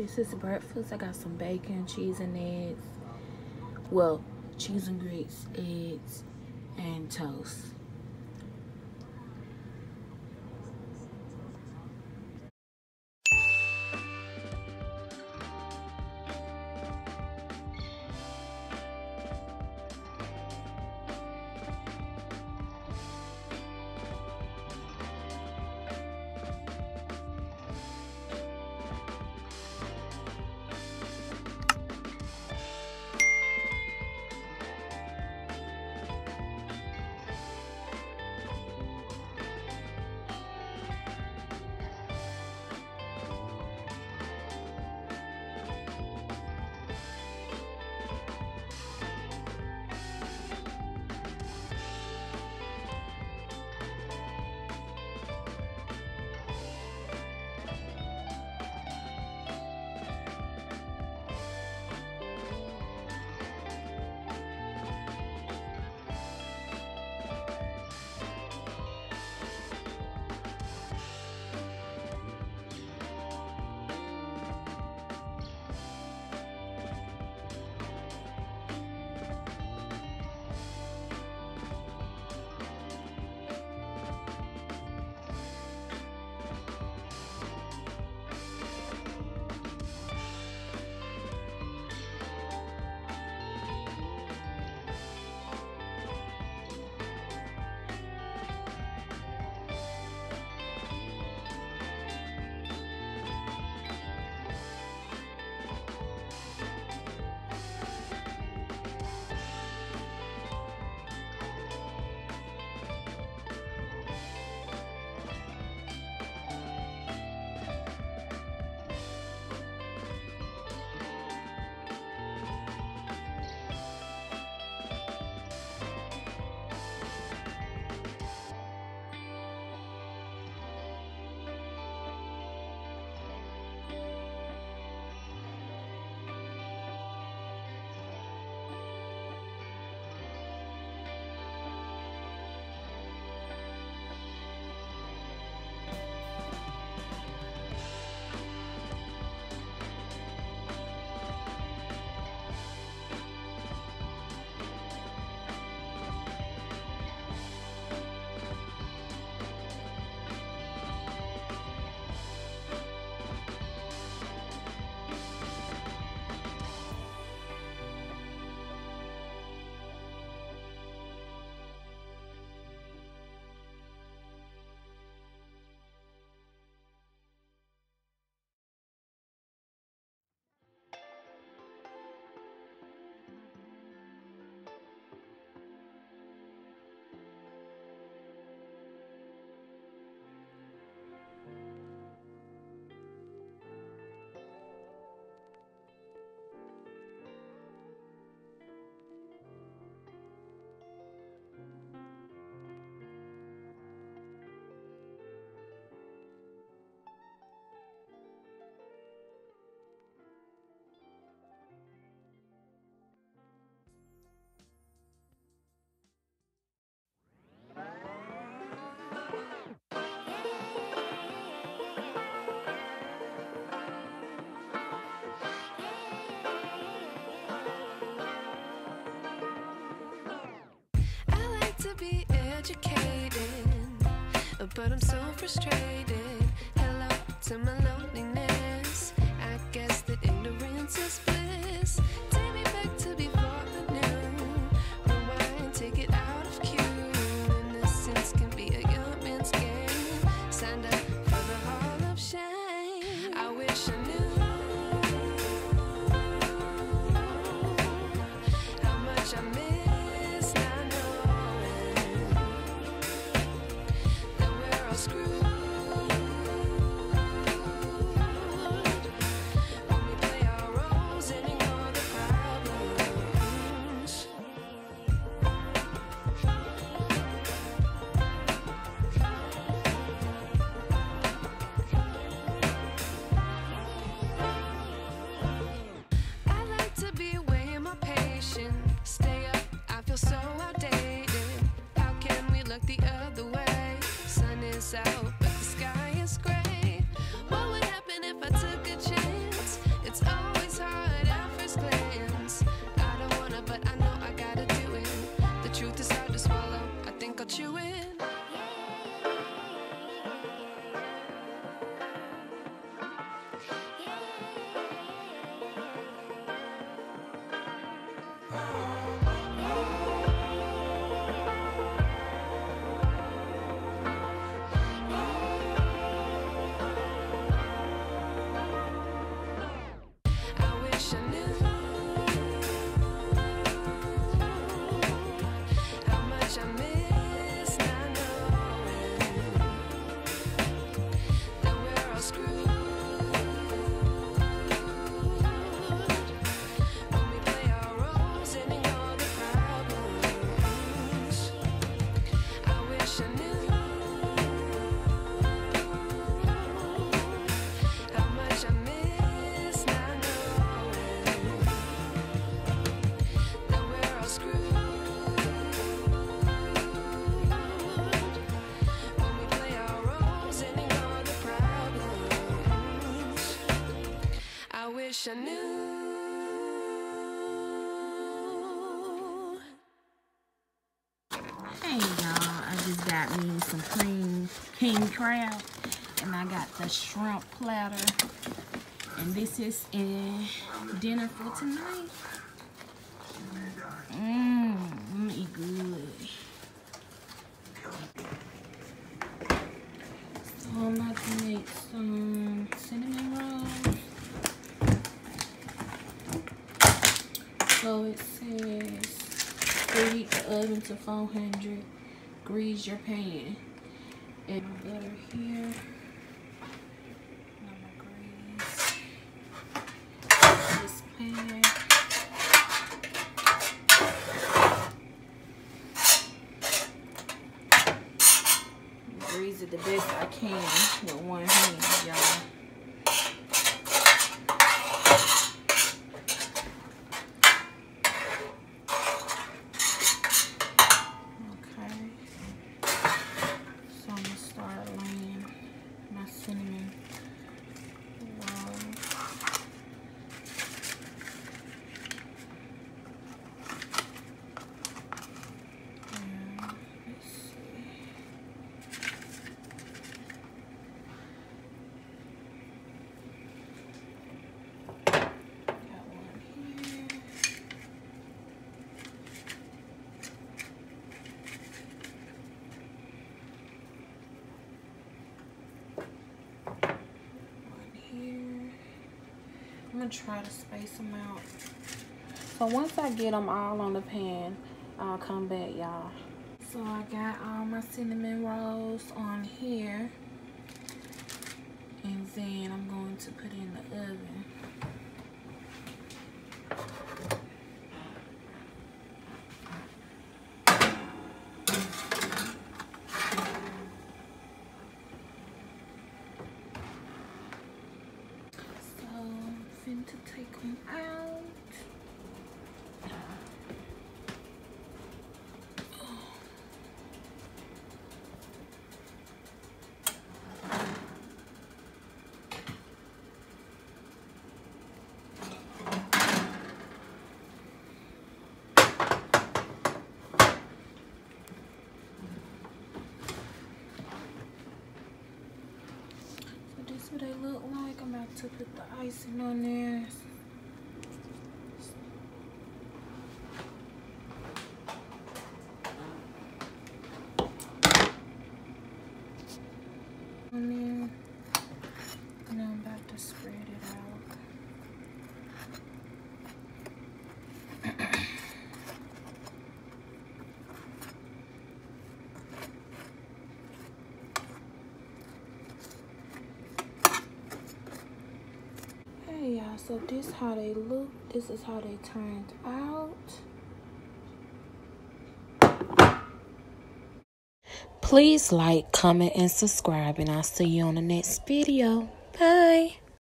This is breakfast. I got some bacon, cheese and eggs. Well, cheese and grits, eggs, and toast. Be educated, but I'm so frustrated. Hello to my loneliness. I guess that ignorance is bliss. Take me back to before the new. Rewind, take it out of cue. Innocence can be a young man's game. Signed up for the hall of shame. I wish I knew how much I miss. Screw wish I knew. Hey y'all, I just got me some king crab, and I got the shrimp platter, and this is dinner for tonight. I'm gonna eat good. So I'm about to make some cinnamon rolls. So it says preheat the oven to 400, grease your pan. And my butter here. And I'm gonna grease this pan. Grease it the best I can with one hand, y'all. Cinnamon rolls. Let's see. Got one here. I'm gonna try to space them out. So once I get them all on the pan, I'll come back, y'all. So I got all my cinnamon rolls on here, and then I'm going to put in the oven. To take them out. So this is what they look like. I'm about to put the icing on there. And now I'm about to spread it out. Hey y'all, so this is how they look. This is how they turned out. Please like, comment, and subscribe, and I'll see you on the next video. Bye.